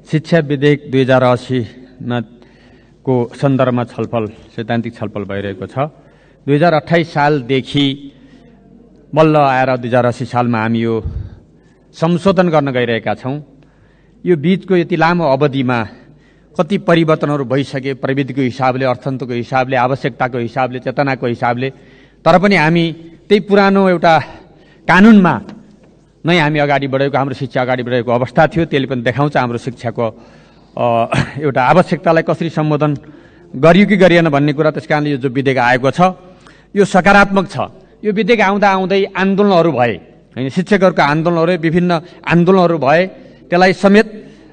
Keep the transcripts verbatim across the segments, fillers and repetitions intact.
शिक्षा विधेयक दुई हजार असीमा को सन्दर्भमा छलफल सैद्धान्तिक छलफल भइरहेको छ। दुई हजार अठाइस सालदेखि बल्ल आएर दुई हजार अस्सी सालमा हामी यो संशोधन गर्न गइरहेका छौँ। यो बीचको यति लामो अवधिमा कति परिवर्तनहरू भइसके, प्रविधिको हिसाबले, अर्थतन्त्रको हिसाबले, आवश्यकताको हिसाबले, चेतनाको हिसाबले, तर पनि हामी त्यही पुरानो एउटा कानुनमा नै हामी अगाडि बढेको, हाम्रो शिक्षा अगाडि बढेको अवस्था थियो। त्यसले पनि देखाउँछ हाम्रो शिक्षाको एउटा आवश्यकतालाई कसरी सम्बोधन गरियो कि गरिएन भन्ने कुरा। त्यस कारणले यो जो विधेयक आएको छ यो सकारात्मक छ। यो विधेयक आउँदा आउँदै आन्दोलनहरू भए, होइन, शिक्षकहरूको आन्दोलनहरू, विभिन्न आन्दोलनहरू भए, त्यसलाई समेत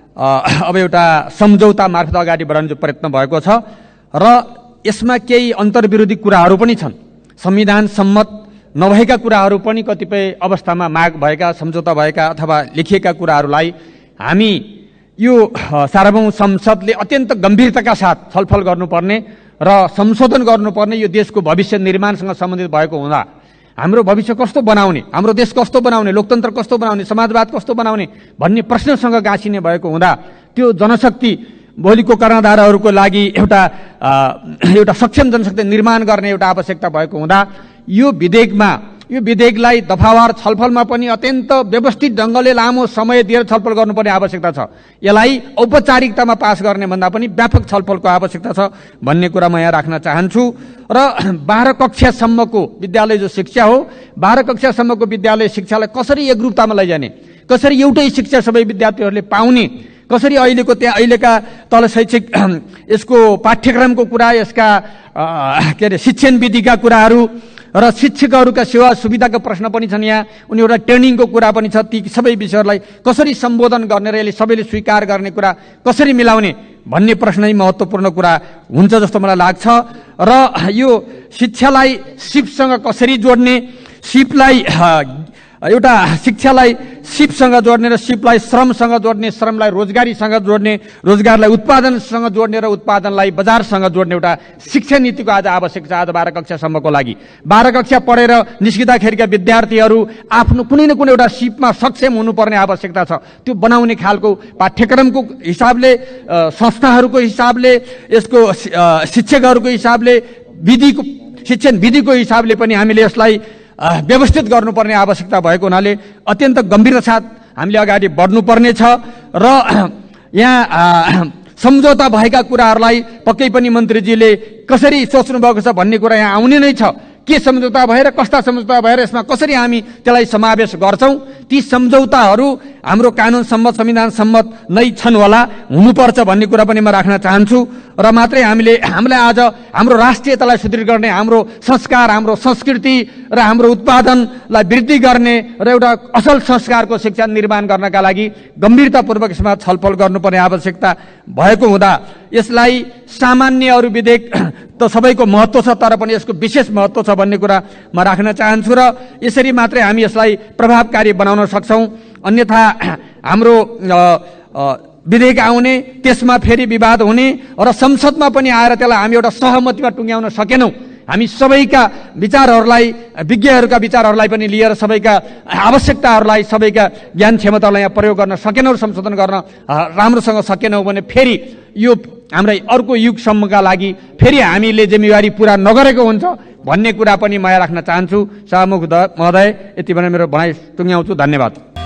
अब एउटा सम्झौता मार्फत अगाडि बढाउने जो प्रयत्न भएको छ र यसमा केही अन्तर्विरोधी कुराहरू पनि छन्। संविधान सम्मत नभएका कुराहरू पनि कतिपय अवस्थामा माग भएका, सम्झौता भएका अथवा लेखिएका कुराहरूलाई हामी यो सार्वभौम संसदले अत्यन्त गम्भीरताका साथ छलफल गर्नुपर्ने र संशोधन गर्नुपर्ने, यो देशको भविष्य निर्माणसँग सम्बन्धित भएको हुँदा हाम्रो भविष्य कस्तो बनाउने, हाम्रो देश कस्तो बनाउने, लोकतन्त्र कस्तो बनाउने, समाजवाद कस्तो बनाउने भन्ने प्रश्नसँग गाँसिने भएको हुँदा त्यो जनशक्ति, भोलिको कर्णधारहरूको लागि एउटा एउटा सक्षम जनशक्ति निर्माण गर्ने एउटा आवश्यकता भएको हुँदा यो विधेयकमा यो विधेयकलाई दफावार छलफलमा पनि अत्यन्त व्यवस्थित ढङ्गले लामो समय दिएर छलफल गर्नुपर्ने आवश्यकता छ। यसलाई औपचारिकतामा पास गर्ने भन्दा पनि व्यापक छलफलको आवश्यकता छ भन्ने कुरा म यहाँ राख्न चाहन्छु। र बाह्र कक्षासम्मको विद्यालय जो शिक्षा हो, बाह्र कक्षासम्मको विद्यालय शिक्षालाई कसरी एकरूपतामा लैजाने, कसरी एउटै शिक्षा सबै विद्यार्थीहरूले पाउने, कसरी अहिलेको त्यहाँ अहिलेका तल शैक्षिक यसको पाठ्यक्रमको कुरा, यसका के अरे शिक्षण विधिका कुराहरू र शिक्षकहरूका सेवा सुविधाको प्रश्न पनि छन्। यहाँ उनीहरूलाई ट्रेनिङको कुरा पनि छ। ती सबै विषयहरूलाई कसरी सम्बोधन गर्ने र यसले सबैले स्वीकार गर्ने कुरा कसरी मिलाउने भन्ने प्रश्न नै महत्त्वपूर्ण कुरा हुन्छ जस्तो मलाई लाग्छ। र यो शिक्षालाई सिपसँग कसरी जोड्ने, सिपलाई एउटा शिक्षालाई सिपसँग जोड्ने र सिपलाई श्रमसँग जोड्ने, श्रमलाई रोजगारीसँग जोड्ने, रोजगारलाई उत्पादनसँग जोड्ने र उत्पादनलाई बजारसँग जोड्ने एउटा शिक्षा नीतिको आज आवश्यक छ। आज बाह्र कक्षासम्मको लागि बाह्र कक्षा पढेर निस्किँदाखेरिका विद्यार्थीहरू आफ्नो कुनै न कुनै एउटा सिपमा सक्षम हुनुपर्ने आवश्यकता छ। त्यो बनाउने खालको पाठ्यक्रमको हिसाबले, संस्थाहरूको हिसाबले, यसको शिक्षकहरूको हिसाबले, विधिको शिक्षण विधिको हिसाबले पनि हामीले यसलाई व्यवस्थित गर्नुपर्ने आवश्यकता भएको हुनाले अत्यन्त गम्भीरता साथ हामीले अगाडि बढ्नुपर्ने छ। र यहाँ सम्झौता भएका कुराहरूलाई पक्कै पनि मन्त्रीजीले कसरी सोच्नु भएको छ भन्ने कुरा यहाँ आउने नै छ। के सम्झौता भएर, कस्ता सम्झौता भएर, यसमा कसरी हामी त्यसलाई समावेश गर्छौँ, ती सम्झौताहरू हाम्रो कानुन सम्मत, संविधान सम्मत नै छन् होला, हुनुपर्छ भन्ने कुरा पनि म राख्न चाहन्छु। र मात्रै हामीले हामीलाई आज हाम्रो राष्ट्रियतालाई सुदृढ गर्ने, हाम्रो संस्कार, हाम्रो संस्कृति र हाम्रो उत्पादनलाई वृद्धि गर्ने र एउटा असल संस्कारको शिक्षा निर्माण गर्नका लागि गम्भीरतापूर्वक यसमा छलफल गर्नुपर्ने आवश्यकता भएको हुँदा यसलाई सामान्य अरू विधेयक त सबैको महत्त्व छ, तर पनि यसको विशेष महत्त्व छ भन्ने कुरा म राख्न चाहन्छु। र यसरी मात्रै हामी यसलाई प्रभावकारी बनाउन सक्छौँ। अन्यथा हाम्रो विधेयक आउने, त्यसमा फेरि विवाद हुने र संसदमा पनि आएर त्यसलाई हामी एउटा सहमतिमा टुङ्ग्याउन सकेनौँ। हामी सबैका विचारहरूलाई, विज्ञहरूका विचारहरूलाई पनि लिएर सबैका आवश्यकताहरूलाई, सबैका ज्ञान क्षमतालाई यहाँ प्रयोग गर्न सकेनौँ, संशोधन गर्न राम्रोसँग सकेनौँ भने फेरि यो हाम्रै अर्को युगसम्मका लागि फेरि हामीले जिम्मेवारी पुरा नगरेको हुन्छ भन्ने कुरा पनि म यहाँ राख्न चाहन्छु। सभामुख महोदय, यति भनेर मेरो भनाइ टुङ्ग्याउँछु। धन्यवाद।